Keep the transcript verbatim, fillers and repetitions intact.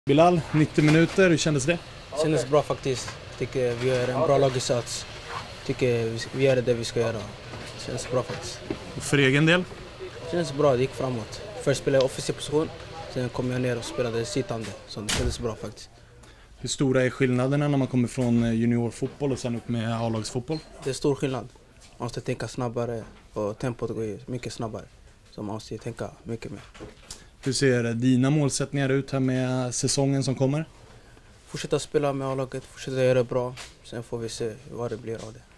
Bilal, nittio minuter, hur kändes det? Det kändes bra faktiskt. Tycker vi gör en bra laginsats. Tycker vi gör det vi ska göra. Det känns bra faktiskt. Och för egen del? Det kändes bra, det gick framåt. Först spelade jag offensiv position, sen kom jag ner och spelade sittande. Så det kändes bra faktiskt. Hur stora är skillnaderna när man kommer från juniorfotboll och sen upp med A-lagsfotboll? Det är stor skillnad. Man måste tänka snabbare och tempot går mycket snabbare. Så man måste tänka mycket mer. Hur ser dina målsättningar ut här med säsongen som kommer? Fortsätta spela med A-laget, fortsätta göra det bra. Sen får vi se vad det blir av det.